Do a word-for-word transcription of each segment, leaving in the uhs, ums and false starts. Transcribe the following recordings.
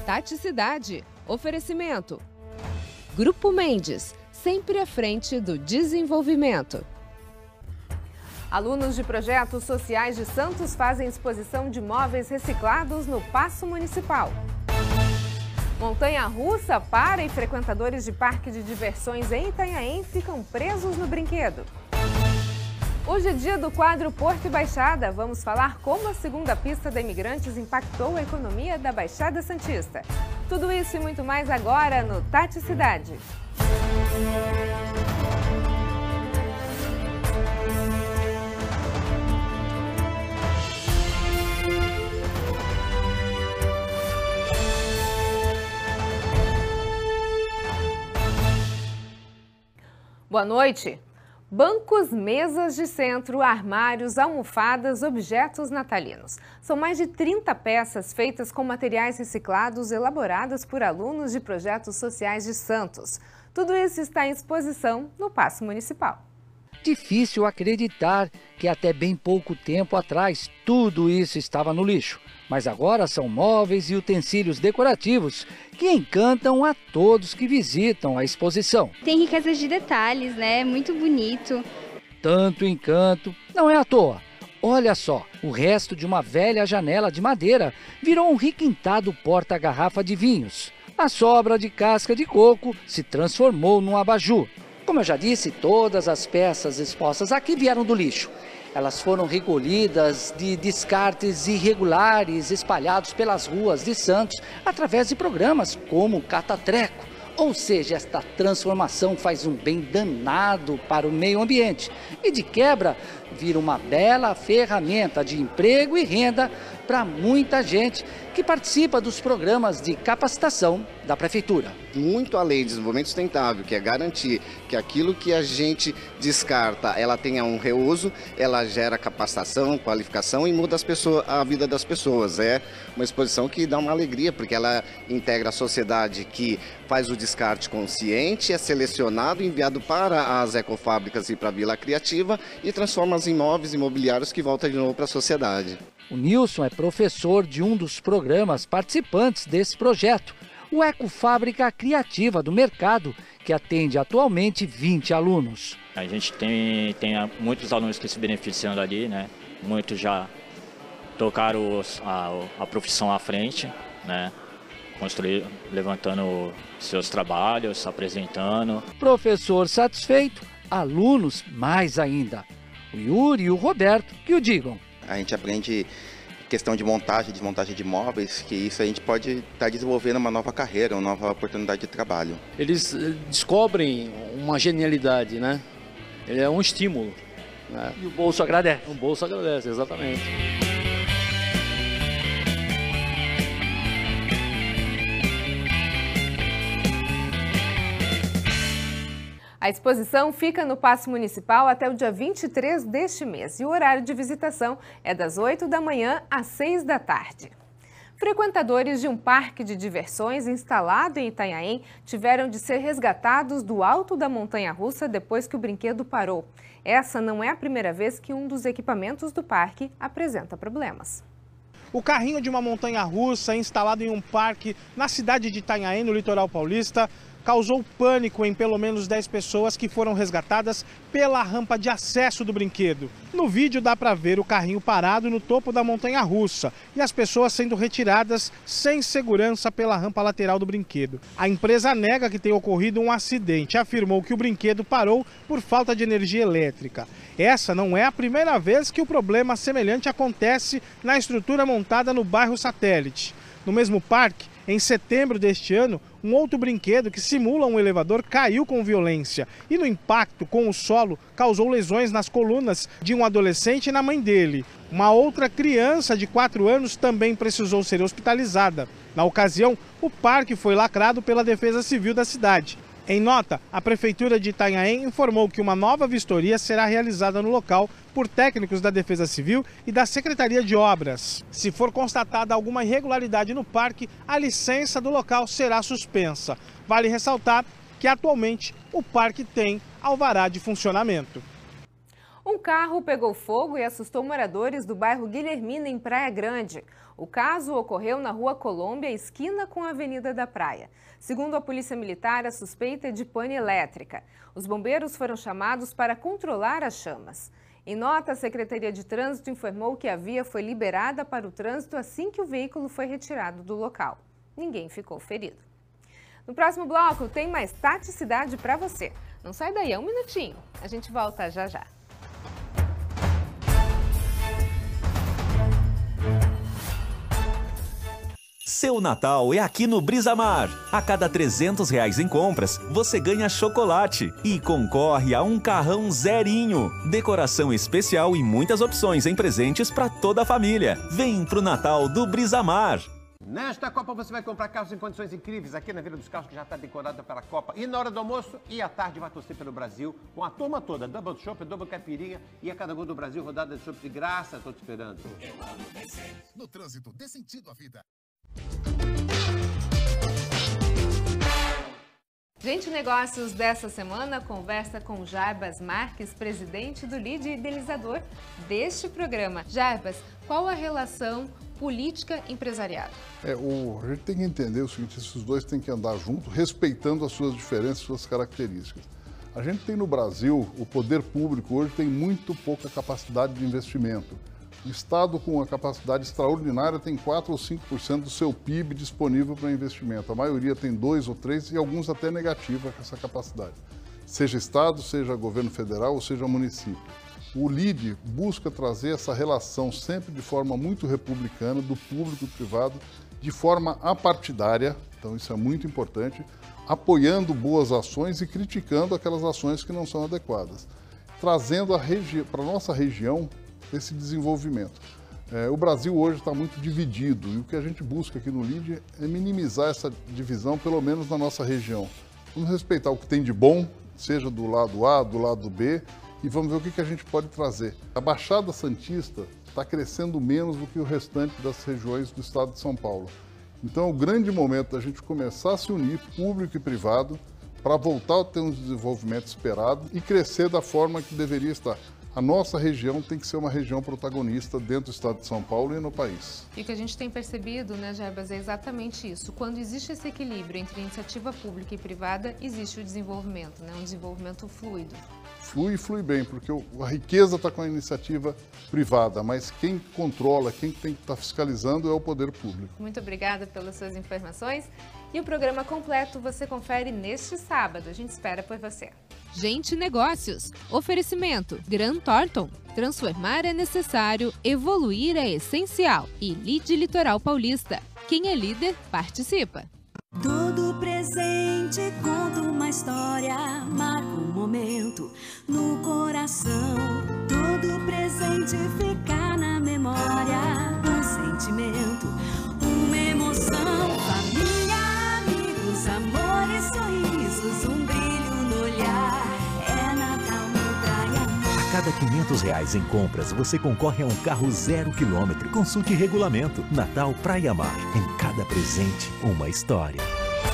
Tati Cidade. Oferecimento. Grupo Mendes, sempre à frente do desenvolvimento. Alunos de projetos sociais de Santos fazem exposição de móveis reciclados no Paço Municipal. Montanha-russa para e frequentadores de parque de diversões em Itanhaém ficam presos no brinquedo. Hoje é dia do quadro Porto e Baixada. Vamos falar como a segunda pista da Imigrantes impactou a economia da Baixada Santista. Tudo isso e muito mais agora no Tati Cidade. Boa noite. Bancos, mesas de centro, armários, almofadas, objetos natalinos. São mais de trinta peças feitas com materiais reciclados elaboradas por alunos de projetos sociais de Santos. Tudo isso está em exposição no Paço Municipal. Difícil acreditar que até bem pouco tempo atrás tudo isso estava no lixo. Mas agora são móveis e utensílios decorativos que encantam a todos que visitam a exposição. Tem riqueza de detalhes, né? Muito bonito. Tanto encanto, não é à toa. Olha só, o resto de uma velha janela de madeira virou um requintado porta-garrafa de vinhos. A sobra de casca de coco se transformou num abajur. Como eu já disse, todas as peças expostas aqui vieram do lixo. Elas foram recolhidas de descartes irregulares espalhados pelas ruas de Santos através de programas como o Catatreco. Ou seja, esta transformação faz um bem danado para o meio ambiente e, de quebra, vira uma bela ferramenta de emprego e renda para muita gente que participa dos programas de capacitação da Prefeitura. Muito além do desenvolvimento sustentável, que é garantir que aquilo que a gente descarta, ela tenha um reuso, ela gera capacitação, qualificação e muda as pessoas, a vida das pessoas. É uma exposição que dá uma alegria, porque ela integra a sociedade que faz o descarte consciente, é selecionado, enviado para as ecofábricas e para a Vila Criativa e transforma os imóveis imobiliários que voltam de novo para a sociedade. O Nilson é professor de um dos programas participantes desse projeto, o Ecofábrica Criativa do Mercado, que atende atualmente vinte alunos. A gente tem, tem muitos alunos que se beneficiam dali, né? Muitos já tocaram os, a, a profissão à frente, né? Construir, levantando seus trabalhos, apresentando. Professor satisfeito, alunos mais ainda. O Yuri e o Roberto que o digam. A gente aprende questão de montagem, desmontagem de móveis, que isso a gente pode estar desenvolvendo uma nova carreira, uma nova oportunidade de trabalho. Eles descobrem uma genialidade, né? Ele é um estímulo, né? E o bolso agradece. O bolso agradece, exatamente. A exposição fica no Paço Municipal até o dia vinte e três deste mês e o horário de visitação é das oito da manhã às seis da tarde. Frequentadores de um parque de diversões instalado em Itanhaém tiveram de ser resgatados do alto da montanha-russa depois que o brinquedo parou. Essa não é a primeira vez que um dos equipamentos do parque apresenta problemas. O carrinho de uma montanha-russa instalado em um parque na cidade de Itanhaém, no litoral paulista, causou pânico em pelo menos dez pessoas que foram resgatadas pela rampa de acesso do brinquedo. No vídeo dá para ver o carrinho parado no topo da montanha-russa e as pessoas sendo retiradas sem segurança pela rampa lateral do brinquedo. A empresa nega que tenha ocorrido um acidente e afirmou que o brinquedo parou por falta de energia elétrica. Essa não é a primeira vez que o problema semelhante acontece na estrutura montada no bairro Satélite. No mesmo parque, em setembro deste ano, um outro brinquedo que simula um elevador caiu com violência e no impacto com o solo causou lesões nas colunas de um adolescente e na mãe dele. Uma outra criança de quatro anos também precisou ser hospitalizada. Na ocasião, o parque foi lacrado pela Defesa Civil da cidade. Em nota, a Prefeitura de Itanhaém informou que uma nova vistoria será realizada no local por técnicos da Defesa Civil e da Secretaria de Obras. Se for constatada alguma irregularidade no parque, a licença do local será suspensa. Vale ressaltar que atualmente o parque tem alvará de funcionamento. Um carro pegou fogo e assustou moradores do bairro Guilhermina, em Praia Grande. O caso ocorreu na Rua Colômbia, esquina com a Avenida da Praia. Segundo a Polícia Militar, a suspeita é de pane elétrica. Os bombeiros foram chamados para controlar as chamas. Em nota, a Secretaria de Trânsito informou que a via foi liberada para o trânsito assim que o veículo foi retirado do local. Ninguém ficou ferido. No próximo bloco, tem mais Taticidade para você. Não sai daí, é um minutinho. A gente volta já já. Seu Natal é aqui no Brisamar. A cada trezentos reais em compras, você ganha chocolate e concorre a um carrão zerinho. Decoração especial e muitas opções em presentes para toda a família. Vem pro Natal do Brisamar. Nesta Copa você vai comprar carros em condições incríveis aqui na Vila dos Carros, que já está decorada para a Copa. E na hora do almoço e à tarde vai torcer pelo Brasil com a turma toda. Double Chopp, Double Caipirinha e a cada gol do Brasil rodada de chopp de graça. Estou te esperando. Eu amo descer. No trânsito, dê sentido à vida. Gente Negócios dessa semana conversa com Jarbas Marques, presidente do L I D e idealizador deste programa. Jarbas, qual a relação política-empresariado? É, o, a gente tem que entender o seguinte, esses dois têm que andar juntos, respeitando as suas diferenças, suas características. A gente tem no Brasil, o poder público hoje tem muito pouca capacidade de investimento. O Estado, com uma capacidade extraordinária, tem quatro ou cinco por cento do seu P I B disponível para investimento. A maioria tem dois ou três e alguns até negativa com essa capacidade. Seja Estado, seja governo federal ou seja município. O L I D busca trazer essa relação sempre de forma muito republicana, do público e privado, de forma apartidária, então isso é muito importante, apoiando boas ações e criticando aquelas ações que não são adequadas, trazendo para a nossa região esse desenvolvimento. É, o Brasil hoje está muito dividido e o que a gente busca aqui no L I D é minimizar essa divisão, pelo menos na nossa região. Vamos respeitar o que tem de bom, seja do lado A, do lado B, e vamos ver o que, que a gente pode trazer. A Baixada Santista está crescendo menos do que o restante das regiões do estado de São Paulo. Então é o grande momento da gente começar a se unir, público e privado, para voltar a ter um desenvolvimento esperado e crescer da forma que deveria estar. A nossa região tem que ser uma região protagonista dentro do estado de São Paulo e no país. E o que a gente tem percebido, né, Jarbas, é exatamente isso. Quando existe esse equilíbrio entre iniciativa pública e privada, existe o desenvolvimento, né, um desenvolvimento fluido. Flui e flui bem, porque a riqueza está com a iniciativa privada, mas quem controla, quem tem que estar fiscalizando é o poder público. Muito obrigada pelas suas informações. E o programa completo você confere neste sábado. A gente espera por você. Gente Negócios. Oferecimento Grant Thornton. Transformar é necessário, evoluir é essencial. E L I D Litoral Paulista. Quem é líder, participa. Todo presente conta uma história, marca um momento no coração. Todo presente fica na memória, um sentimento, uma emoção. Família, amigos, amor e sorrisos, um brilho no olhar. É Natal no Praia. A cada quinhentos reais em compras, você concorre a um carro zero quilômetro. Consulte regulamento. Natal Praia Mar. Em cada presente, uma história.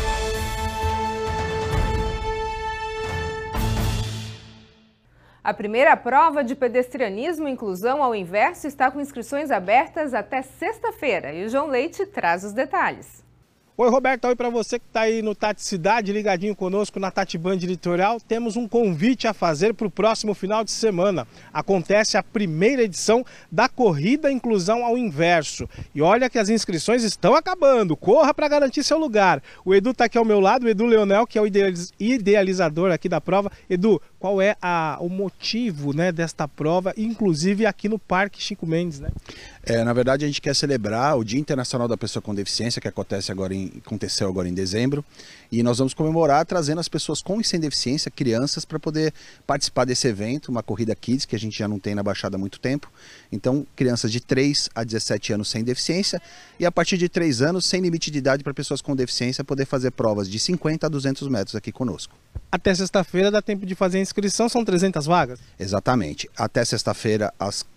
A primeira prova de pedestrianismo e inclusão ao inverso está com inscrições abertas até sexta-feira. E o João Leite traz os detalhes. Oi, Roberto, oi para você que está aí no Tati Cidade, ligadinho conosco na Tati Band Litoral. Temos um convite a fazer para o próximo final de semana. Acontece a primeira edição da Corrida Inclusão ao Inverso. E olha que as inscrições estão acabando, corra para garantir seu lugar. O Edu está aqui ao meu lado, o Edu Leonel, que é o idealizador aqui da prova. Edu, qual é a, o motivo, né, desta prova, inclusive aqui no Parque Chico Mendes, né? É, na verdade, a gente quer celebrar o Dia Internacional da Pessoa com Deficiência, que acontece agora em, aconteceu agora em dezembro, e nós vamos comemorar trazendo as pessoas com e sem deficiência, crianças, para poder participar desse evento, uma corrida Kids, que a gente já não tem na Baixada há muito tempo. Então, crianças de três a dezessete anos sem deficiência, e a partir de três anos, sem limite de idade, para pessoas com deficiência poder fazer provas de cinquenta a duzentos metros aqui conosco. Até sexta-feira dá tempo de fazer a inscrição, são trezentas vagas? Exatamente. Até sexta-feira, às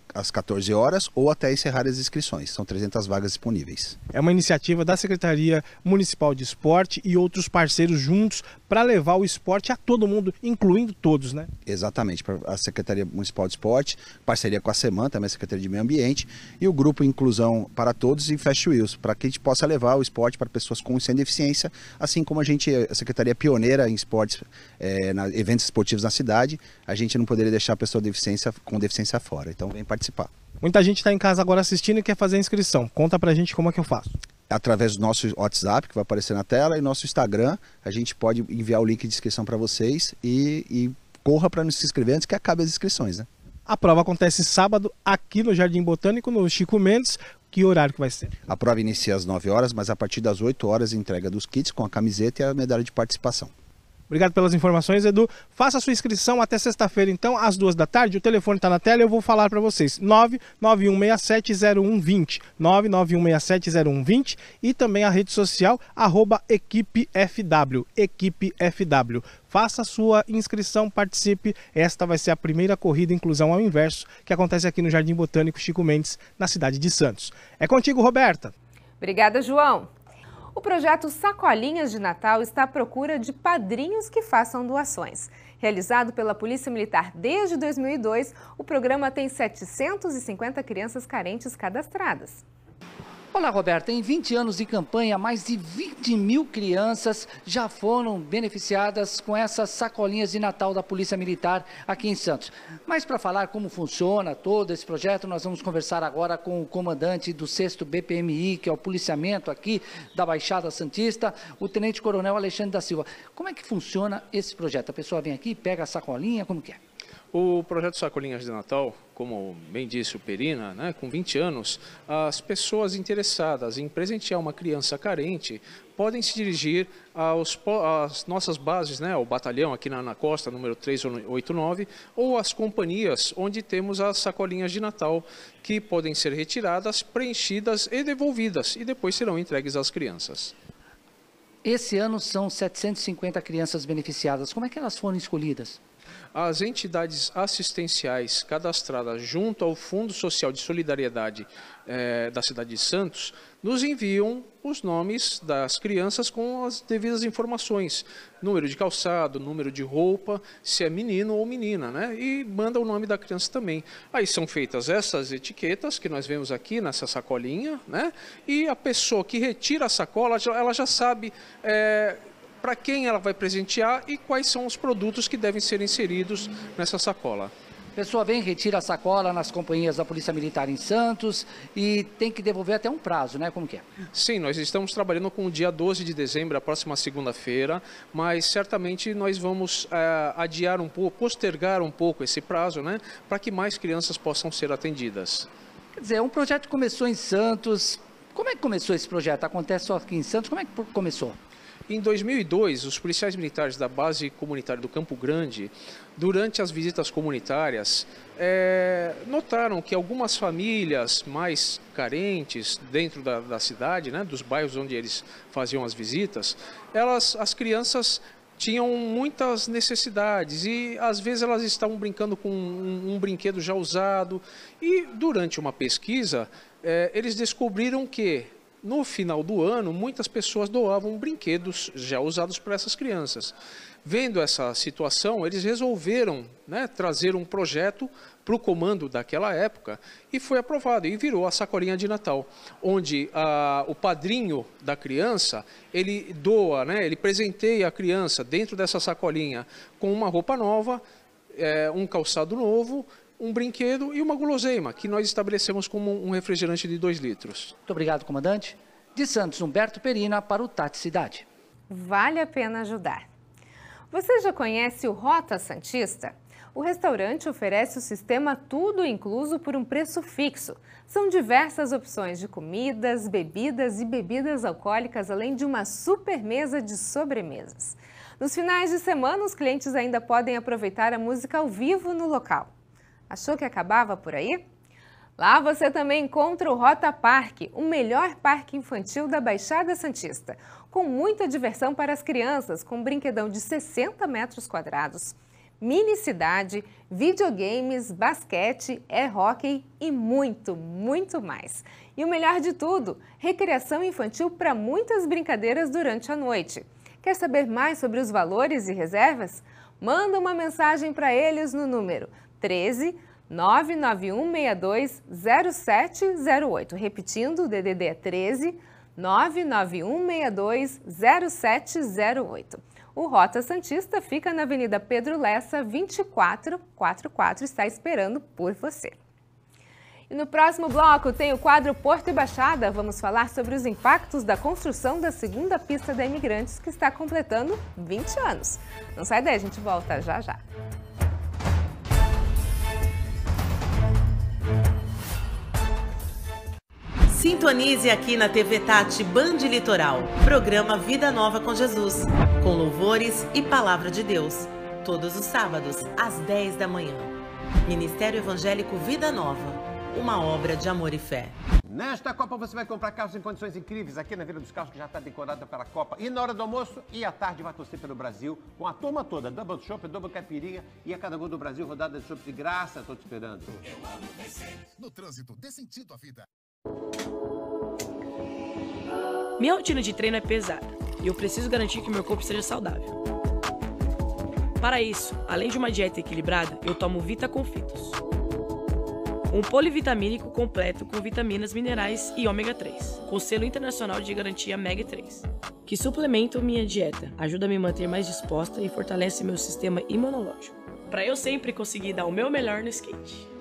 às quatorze horas ou até encerrar as inscrições. São trezentas vagas disponíveis. É uma iniciativa da Secretaria Municipal de Esporte e outros parceiros juntos para levar o esporte a todo mundo, incluindo todos, né? Exatamente, a Secretaria Municipal de Esporte, parceria com a SEMAN, também a Secretaria de Meio Ambiente, e o Grupo Inclusão para Todos e Fast Wheels, para que a gente possa levar o esporte para pessoas com e sem deficiência, assim como a gente, a Secretaria é pioneira em esportes, é, na, eventos esportivos na cidade, a gente não poderia deixar a pessoa de deficiência, com deficiência fora, então vem participar. Muita gente está em casa agora assistindo e quer fazer a inscrição. Conta pra gente como é que eu faço. Através do nosso WhatsApp, que vai aparecer na tela, e nosso Instagram, a gente pode enviar o link de inscrição para vocês e, e corra para nos inscrever antes que acabe as inscrições, né? A prova acontece sábado aqui no Jardim Botânico, no Chico Mendes. Que horário que vai ser? A prova inicia às nove horas, mas a partir das oito horas entrega dos kits com a camiseta e a medalha de participação. Obrigado pelas informações, Edu. Faça a sua inscrição até sexta-feira, então, às duas da tarde. O telefone está na tela e eu vou falar para vocês. nove nove um seis sete zero um dois zero. nove nove um seis sete zero um dois zero e também a rede social, arroba Equipe F W. Equipe F W. Faça a sua inscrição, participe. Esta vai ser a primeira corrida Inclusão ao Inverso que acontece aqui no Jardim Botânico Chico Mendes, na cidade de Santos. É contigo, Roberta. Obrigada, João. O projeto Sacolinhas de Natal está à procura de padrinhos que façam doações. Realizado pela Polícia Militar desde dois mil e dois, o programa tem setecentas e cinquenta crianças carentes cadastradas. Olá, Roberta. Em vinte anos de campanha, mais de vinte mil crianças já foram beneficiadas com essas sacolinhas de Natal da Polícia Militar aqui em Santos. Mas para falar como funciona todo esse projeto, nós vamos conversar agora com o comandante do sexto B P M I, que é o policiamento aqui da Baixada Santista, o Tenente Coronel Alexandre da Silva. Como é que funciona esse projeto? A pessoa vem aqui, pega a sacolinha, como que é? O projeto Sacolinhas de Natal, como bem disse o Perina, né, com vinte anos, as pessoas interessadas em presentear uma criança carente podem se dirigir aos, às nossas bases, né, ao batalhão aqui na, na costa, número trezentos e oitenta e nove, ou às companhias onde temos as sacolinhas de Natal, que podem ser retiradas, preenchidas e devolvidas, e depois serão entregues às crianças. Esse ano são setecentas e cinquenta crianças beneficiadas. Como é que elas foram escolhidas? As entidades assistenciais cadastradas junto ao Fundo Social de Solidariedade eh, da cidade de Santos nos enviam os nomes das crianças com as devidas informações, número de calçado, número de roupa, se é menino ou menina, né? E manda o nome da criança também. Aí são feitas essas etiquetas que nós vemos aqui nessa sacolinha, né? E a pessoa que retira a sacola, ela já sabe é, para quem ela vai presentear e quais são os produtos que devem ser inseridos nessa sacola. A pessoa vem, retira a sacola nas companhias da Polícia Militar em Santos e tem que devolver até um prazo, né? Como que é? Sim, nós estamos trabalhando com o dia doze de dezembro, a próxima segunda-feira, mas certamente nós vamos é, adiar um pouco, postergar um pouco esse prazo, né? Para que mais crianças possam ser atendidas. Quer dizer, um projeto que começou em Santos. Como é que começou esse projeto? Acontece só aqui em Santos? Como é que começou? Em dois mil e dois, os policiais militares da base comunitária do Campo Grande, durante as visitas comunitárias, é, notaram que algumas famílias mais carentes dentro da, da cidade, né, dos bairros onde eles faziam as visitas, elas, as crianças tinham muitas necessidades e às vezes elas estavam brincando com um, um brinquedo já usado e durante uma pesquisa é, eles descobriram que no final do ano, muitas pessoas doavam brinquedos já usados para essas crianças. Vendo essa situação, eles resolveram, né, trazer um projeto para o comando daquela época e foi aprovado e virou a sacolinha de Natal, onde a, o padrinho da criança, ele doa, né, ele presenteia a criança dentro dessa sacolinha com uma roupa nova, é, um calçado novo, um brinquedo e uma guloseima, que nós estabelecemos como um refrigerante de dois litros. Muito obrigado, comandante. De Santos, Humberto Perina, para o Tati Cidade. Vale a pena ajudar. Você já conhece o Rota Santista? O restaurante oferece o sistema tudo incluso por um preço fixo. São diversas opções de comidas, bebidas e bebidas alcoólicas, além de uma super mesa de sobremesas. Nos finais de semana, os clientes ainda podem aproveitar a música ao vivo no local. Achou que acabava por aí? Lá você também encontra o Rota Parque, o melhor parque infantil da Baixada Santista, com muita diversão para as crianças, com um brinquedão de sessenta metros quadrados, mini-cidade, videogames, basquete, air-hockey e muito, muito mais. E o melhor de tudo, recreação infantil para muitas brincadeiras durante a noite. Quer saber mais sobre os valores e reservas? Manda uma mensagem para eles no número treze, nove nove um seis dois, zero sete zero oito. Repetindo, o D D D é treze, nove nove um seis dois, zero sete zero oito. O Rota Santista fica na Avenida Pedro Lessa, vinte e quatro quarenta e quatro, está esperando por você. E no próximo bloco tem o quadro Porto e Baixada. Vamos falar sobre os impactos da construção da segunda pista da Imigrantes, que está completando vinte anos. Não sai daí, a gente volta já já. Sintonize aqui na T V Tati Band Litoral, programa Vida Nova com Jesus, com louvores e palavra de Deus, todos os sábados, às dez da manhã. Ministério Evangélico Vida Nova, uma obra de amor e fé. Nesta Copa você vai comprar carros em condições incríveis aqui na Vila dos Carros, que já está decorada pela Copa. E na hora do almoço e à tarde vai torcer pelo Brasil com a turma toda. Double Chopp, Double Caipirinha e a cada gol do Brasil rodada de chopp de graça. Estou te esperando. Eu amo descer. No trânsito, dê sentido à vida. Minha rotina de treino é pesada e eu preciso garantir que meu corpo seja saudável. Para isso, além de uma dieta equilibrada, eu tomo Vita Confitos, um polivitamínico completo com vitaminas, minerais e ômega três, com selo internacional de garantia Omega três, que suplementam minha dieta, ajuda a me manter mais disposta e fortalece meu sistema imunológico, para eu sempre conseguir dar o meu melhor no skate.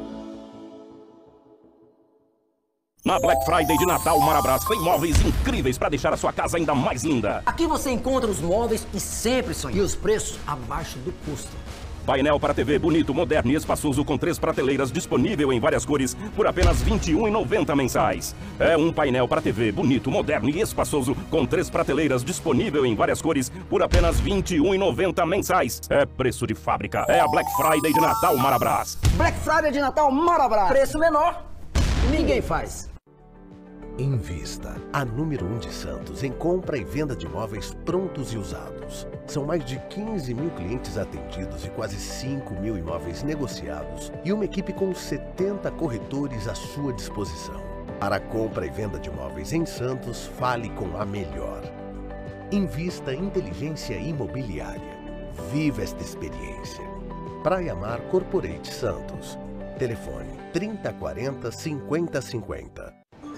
Na Black Friday de Natal, Marabras tem móveis incríveis para deixar a sua casa ainda mais linda. Aqui você encontra os móveis que sempre sonhou e os preços abaixo do custo. Painel para T V bonito, moderno e espaçoso com três prateleiras disponível em várias cores por apenas vinte e um reais e noventa centavos mensais. É um painel para T V bonito, moderno e espaçoso com três prateleiras disponível em várias cores por apenas vinte e um reais e noventa centavos mensais. É preço de fábrica. É a Black Friday de Natal Marabras. Black Friday de Natal Marabras. Preço menor, ninguém faz. Invista, a número um de Santos em compra e venda de imóveis prontos e usados. São mais de quinze mil clientes atendidos e quase cinco mil imóveis negociados e uma equipe com setenta corretores à sua disposição. Para compra e venda de imóveis em Santos, fale com a melhor. Invista Inteligência Imobiliária. Viva esta experiência. Praia Mar Corporate Santos. Telefone trinta quarenta, cinquenta cinquenta.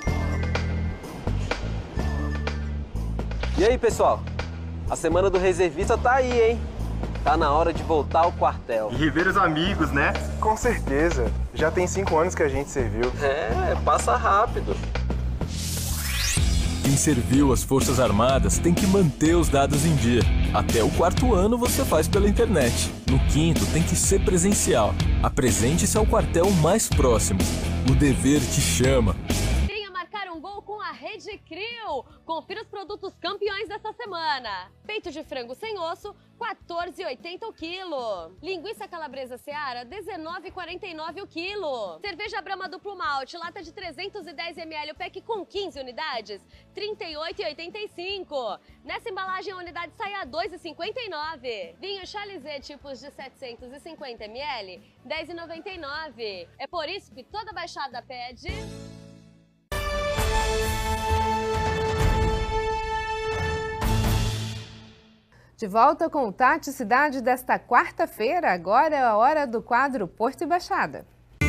E aí, pessoal? A semana do reservista tá aí, hein? Tá na hora de voltar ao quartel. E rever os amigos, né? Com certeza. Já tem cinco anos que a gente serviu. É, passa rápido. Quem serviu as Forças Armadas tem que manter os dados em dia. Até o quarto ano você faz pela internet. No quinto tem que ser presencial. Apresente-se ao quartel mais próximo. O dever te chama. Rede Crio. Confira os produtos campeões dessa semana. Peito de frango sem osso, quatorze reais e oitenta centavos o quilo. Linguiça calabresa Seara, dezenove reais e quarenta e nove centavos o quilo. Cerveja Brahma duplo malte, lata de trezentos e dez mililitros, o pack com quinze unidades, trinta e oito reais e oitenta e cinco centavos. Nessa embalagem a unidade sai a dois reais e cinquenta e nove centavos. Vinho Chalizé tipos de setecentos e cinquenta mililitros, dez reais e noventa e nove centavos. É por isso que toda baixada pede... De volta com o Tati Cidade desta quarta-feira, agora é a hora do quadro Porto e Baixada.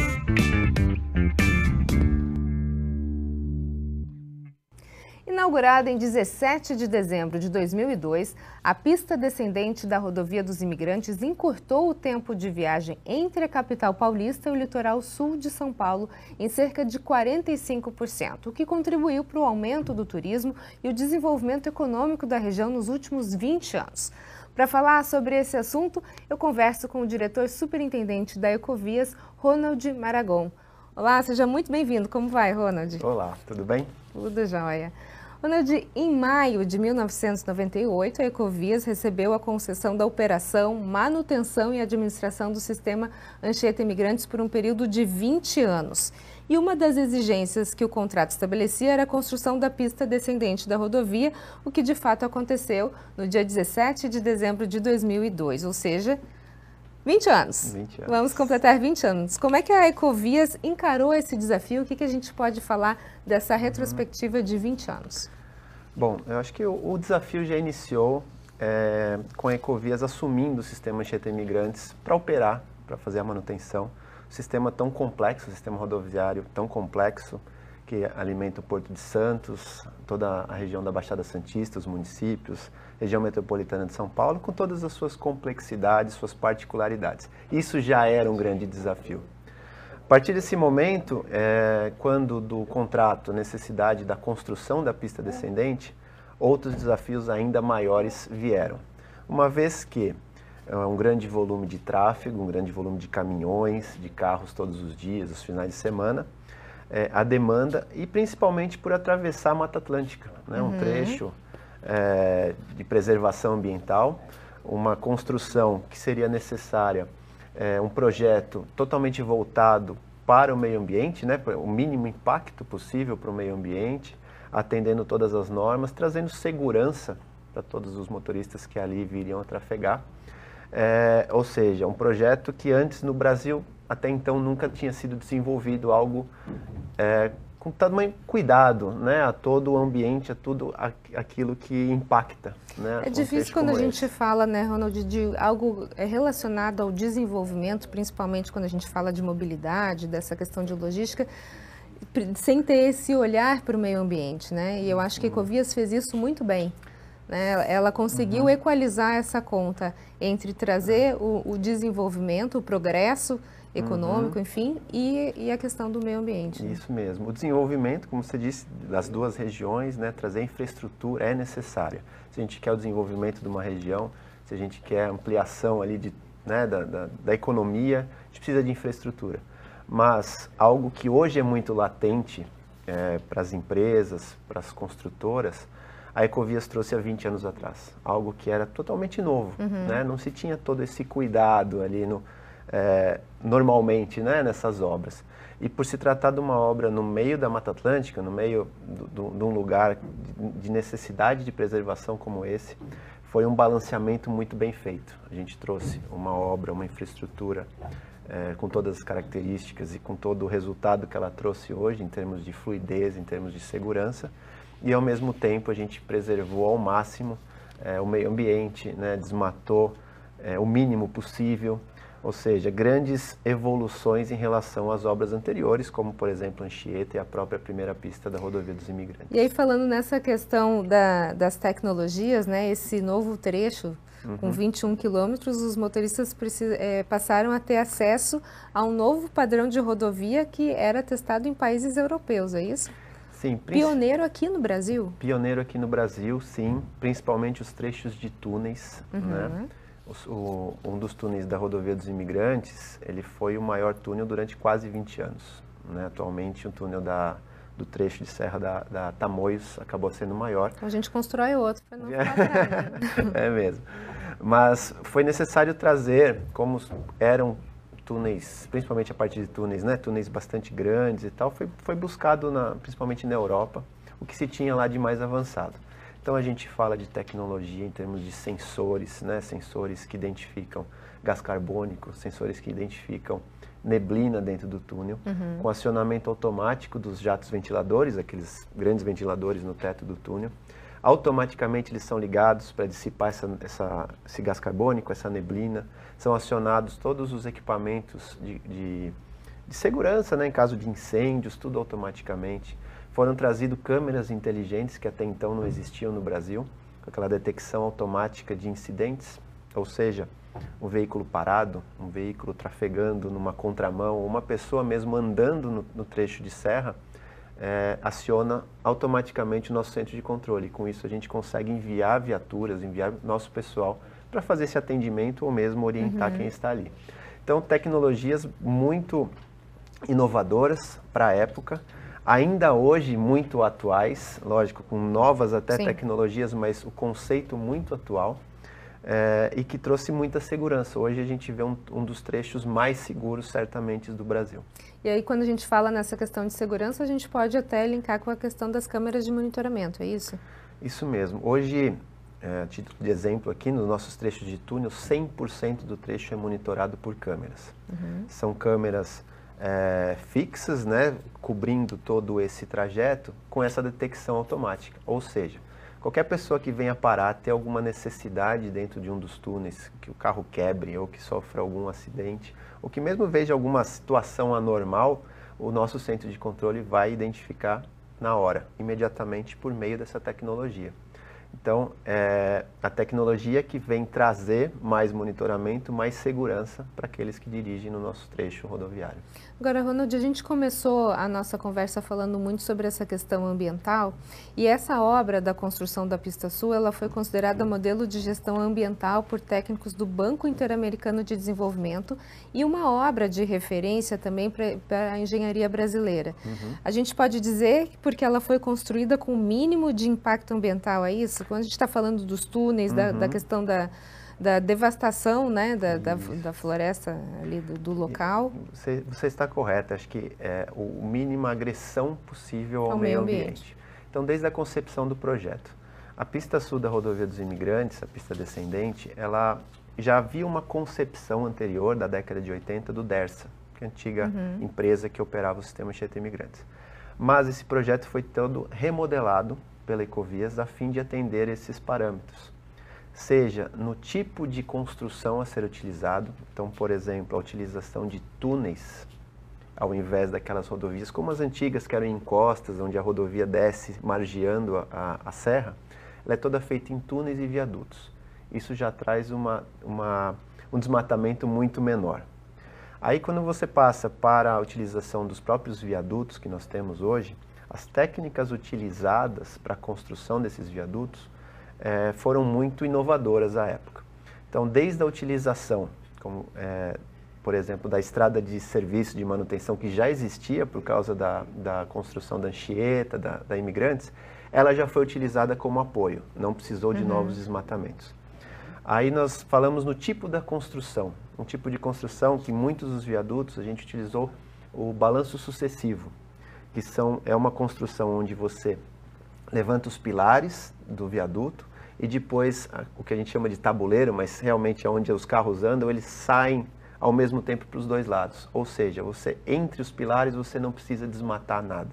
Inaugurada em dezessete de dezembro de dois mil e dois, a pista descendente da Rodovia dos Imigrantes encurtou o tempo de viagem entre a capital paulista e o litoral sul de São Paulo em cerca de quarenta e cinco por cento, o que contribuiu para o aumento do turismo e o desenvolvimento econômico da região nos últimos vinte anos. Para falar sobre esse assunto, eu converso com o diretor superintendente da Ecovias, Ronald Maragon. Olá, seja muito bem-vindo. Como vai, Ronald? Olá, tudo bem? Tudo jóia. Ronald, em maio de mil novecentos e noventa e oito, a Ecovias recebeu a concessão da operação, manutenção e administração do sistema Anchieta Imigrantes por um período de vinte anos. E uma das exigências que o contrato estabelecia era a construção da pista descendente da rodovia, o que de fato aconteceu no dia dezessete de dezembro de dois mil e dois, ou seja, vinte anos. vinte anos. Vamos completar vinte anos. Como é que a Ecovias encarou esse desafio? O que, que a gente pode falar dessa retrospectiva de vinte anos? Bom, eu acho que o, o desafio já iniciou é, com a Ecovias assumindo o sistema Anchieta Imigrantes para operar, para fazer a manutenção. Um sistema tão complexo, um sistema rodoviário tão complexo, que alimenta o Porto de Santos, toda a região da Baixada Santista, os municípios, região metropolitana de São Paulo, com todas as suas complexidades, suas particularidades. Isso já era um grande desafio. A partir desse momento, é, quando do contrato, necessidade da construção da pista descendente, outros desafios ainda maiores vieram. Uma vez que é um grande volume de tráfego, um grande volume de caminhões, de carros todos os dias, os finais de semana, é, a demanda, e principalmente por atravessar a Mata Atlântica, né? Um Uhum. trecho é, de preservação ambiental, uma construção que seria necessária, é, um projeto totalmente voltado para o meio ambiente, né? O mínimo impacto possível para o meio ambiente, atendendo todas as normas, trazendo segurança para todos os motoristas que ali viriam a trafegar. É, ou seja, um projeto que antes no Brasil, até então, nunca tinha sido desenvolvido algo é, com tamanho cuidado, né, a todo o ambiente, a tudo aquilo que impacta. Né, é difícil quando a gente fala, né, Ronald, de algo relacionado ao desenvolvimento, principalmente quando a gente fala de mobilidade, dessa questão de logística, sem ter esse olhar para o meio ambiente, né? E eu acho que a Ecovias fez isso muito bem. Né? Ela conseguiu uhum. equalizar essa conta entre trazer o, o desenvolvimento, o progresso econômico, uhum. enfim, e, e a questão do meio ambiente. Né? Isso mesmo. O desenvolvimento, como você disse, das duas regiões, né, trazer infraestrutura é necessária. Se a gente quer o desenvolvimento de uma região, se a gente quer ampliação ali de, né, da, da, da economia, a gente precisa de infraestrutura. Mas algo que hoje é muito latente é, para as empresas, para as construtoras, a Ecovias trouxe há vinte anos atrás, algo que era totalmente novo, uhum. né? Não se tinha todo esse cuidado ali no, é, normalmente, né, nessas obras. E por se tratar de uma obra no meio da Mata Atlântica, no meio do, do, de um lugar de, de necessidade de preservação como esse, foi um balanceamento muito bem feito. A gente trouxe uma obra, uma infraestrutura é, com todas as características e com todo o resultado que ela trouxe hoje, em termos de fluidez, em termos de segurança, e ao mesmo tempo a gente preservou ao máximo é, o meio ambiente, né, desmatou é, o mínimo possível, ou seja, grandes evoluções em relação às obras anteriores, como por exemplo Anchieta e a própria primeira pista da Rodovia dos Imigrantes. E aí falando nessa questão da, das tecnologias, né, esse novo trecho uhum. com vinte e um quilômetros, os motoristas precis, é, passaram a ter acesso a um novo padrão de rodovia que era testado em países europeus, é isso? Sim, pioneiro aqui no Brasil? Pioneiro aqui no Brasil, sim, principalmente os trechos de túneis, uhum. né? O, o, um dos túneis da Rodovia dos Imigrantes, ele foi o maior túnel durante quase vinte anos, né? Atualmente o túnel da, do trecho de serra da, da Tamoios acabou sendo maior. A gente constrói outro para não ficar atrás, né? É mesmo, mas foi necessário trazer, como eram túneis, principalmente a parte de túneis, né, túneis bastante grandes e tal, foi, foi buscado na, principalmente na Europa, o que se tinha lá de mais avançado. Então a gente fala de tecnologia em termos de sensores, né, sensores que identificam gás carbônico, sensores que identificam neblina dentro do túnel, uhum. com acionamento automático dos jatos ventiladores, aqueles grandes ventiladores no teto do túnel. Automaticamente eles são ligados para dissipar essa, essa, esse gás carbônico, essa neblina. São acionados todos os equipamentos de, de, de segurança, né, em caso de incêndios, tudo automaticamente. Foram trazidas câmeras inteligentes que até então não existiam no Brasil, com aquela detecção automática de incidentes, ou seja, um veículo parado, um veículo trafegando numa contramão, uma pessoa mesmo andando no, no trecho de serra, É, aciona automaticamente o nosso centro de controle. Com isso a gente consegue enviar viaturas, enviar nosso pessoal para fazer esse atendimento ou mesmo orientar uhum. quem está ali. Então, tecnologias muito inovadoras para a época, ainda hoje muito atuais, lógico, com novas até Sim. tecnologias, mas o conceito muito atual. É, e que trouxe muita segurança. Hoje a gente vê um, um dos trechos mais seguros, certamente, do Brasil. E aí, quando a gente fala nessa questão de segurança, a gente pode até linkar com a questão das câmeras de monitoramento, é isso? Isso mesmo. Hoje, é, a título de exemplo aqui, nos nossos trechos de túnel, cem por cento do trecho é monitorado por câmeras. Uhum. São câmeras é, fixas, né, cobrindo todo esse trajeto com essa detecção automática. Ou seja, qualquer pessoa que venha parar, ter alguma necessidade dentro de um dos túneis, que o carro quebre ou que sofra algum acidente, ou que mesmo veja alguma situação anormal, o nosso centro de controle vai identificar na hora, imediatamente por meio dessa tecnologia. Então, é a tecnologia que vem trazer mais monitoramento, mais segurança para aqueles que dirigem no nosso trecho rodoviário. Agora, Ronald, a gente começou a nossa conversa falando muito sobre essa questão ambiental e essa obra da construção da Pista Sul, ela foi considerada modelo de gestão ambiental por técnicos do Banco Interamericano de Desenvolvimento e uma obra de referência também para a engenharia brasileira. Uhum. A gente pode dizer porque ela foi construída com o mínimo de impacto ambiental, é isso? Quando a gente está falando dos túneis, uhum. da, da questão da... da devastação, né, da, da, da floresta ali do, do local. Você, você está correta, acho que é o mínima agressão possível ao, ao meio ambiente. ambiente. Então, desde a concepção do projeto. A pista sul da Rodovia dos Imigrantes, a pista descendente, ela já havia uma concepção anterior, da década de oitenta, do DERSA, que é a antiga uhum. empresa que operava o sistema Anchieta Imigrantes. Mas esse projeto foi todo remodelado pela Ecovias a fim de atender esses parâmetros. Seja no tipo de construção a ser utilizado, então, por exemplo, a utilização de túneis ao invés daquelas rodovias, como as antigas que eram encostas, onde a rodovia desce margeando a, a, a serra, ela é toda feita em túneis e viadutos. Isso já traz uma, uma, um desmatamento muito menor. Aí, quando você passa para a utilização dos próprios viadutos que nós temos hoje, as técnicas utilizadas para a construção desses viadutos É, foram muito inovadoras à época. Então, desde a utilização, como, é, por exemplo, da estrada de serviço de manutenção que já existia por causa da, da construção da Anchieta, da, da Imigrantes, ela já foi utilizada como apoio, não precisou de uhum. novos desmatamentos. Aí nós falamos no tipo da construção, um tipo de construção que muitos dos viadutos a gente utilizou o balanço sucessivo, que são, é uma construção onde você levanta os pilares do viaduto e depois o que a gente chama de tabuleiro, mas realmente é onde os carros andam, eles saem ao mesmo tempo para os dois lados. Ou seja, você entre os pilares você não precisa desmatar nada.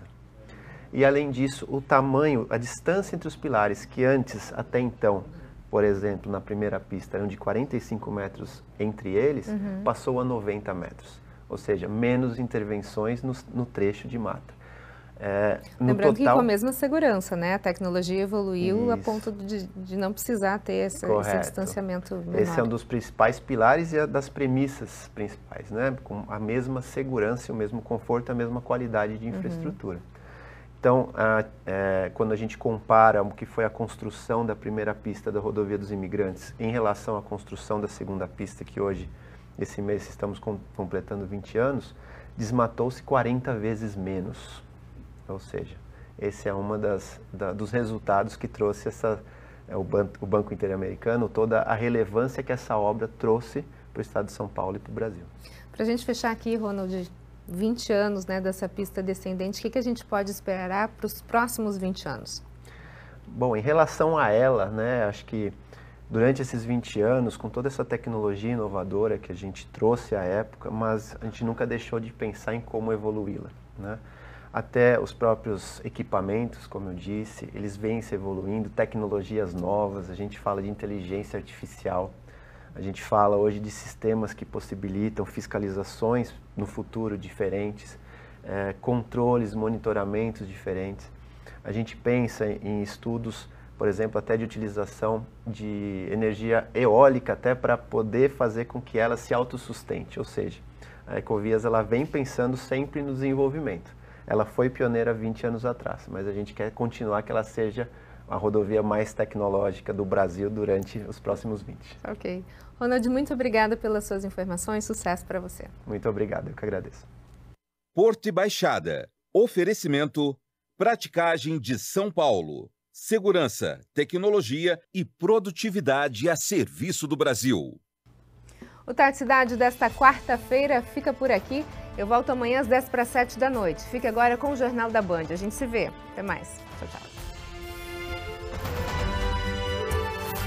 E além disso, o tamanho, a distância entre os pilares, que antes, até então, por exemplo, na primeira pista, eram de quarenta e cinco metros entre eles, uhum. passou a noventa metros. Ou seja, menos intervenções no, no trecho de mata. É, Lembrando total... que com a mesma segurança, né? A tecnologia evoluiu Isso. a ponto de, de não precisar ter esse, esse distanciamento menor. Esse é um dos principais pilares e das premissas principais, né? Com a mesma segurança, o mesmo conforto, a mesma qualidade de infraestrutura. Uhum. Então, a, é, quando a gente compara o que foi a construção da primeira pista da Rodovia dos Imigrantes em relação à construção da segunda pista, que hoje, esse mês, estamos com, completando vinte anos, desmatou-se quarenta vezes menos. Ou seja, esse é um da, dos resultados que trouxe essa, é, o, ban, o Banco Interamericano, toda a relevância que essa obra trouxe para o estado de São Paulo e para o Brasil. Para a gente fechar aqui, Ronald, vinte anos, né, dessa pista descendente, o que, que a gente pode esperar para os próximos vinte anos? Bom, em relação a ela, né, acho que durante esses vinte anos, com toda essa tecnologia inovadora que a gente trouxe à época, mas a gente nunca deixou de pensar em como evoluí-la, né? Até os próprios equipamentos, como eu disse, eles vêm se evoluindo, tecnologias novas, a gente fala de inteligência artificial, a gente fala hoje de sistemas que possibilitam fiscalizações no futuro diferentes, é, controles, monitoramentos diferentes. A gente pensa em estudos, por exemplo, até de utilização de energia eólica, até para poder fazer com que ela se autossustente, ou seja, a Ecovias ela vem pensando sempre no desenvolvimento. Ela foi pioneira vinte anos atrás, mas a gente quer continuar que ela seja a rodovia mais tecnológica do Brasil durante os próximos vinte. Ok. Ronald, muito obrigada pelas suas informações, sucesso para você. Muito obrigado, eu que agradeço. Porto e Baixada. Oferecimento Praticagem de São Paulo. Segurança, tecnologia e produtividade a serviço do Brasil. O Tarde Cidade desta quarta-feira fica por aqui. Eu volto amanhã às dez para as sete da noite. Fique agora com o Jornal da Band. A gente se vê. Até mais. Tchau, tchau.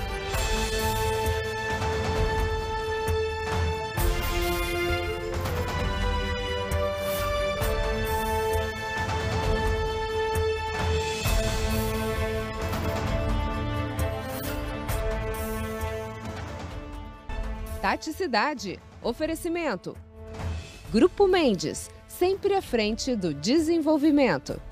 Taticidade. Oferecimento. Grupo Mendes, sempre à frente do desenvolvimento.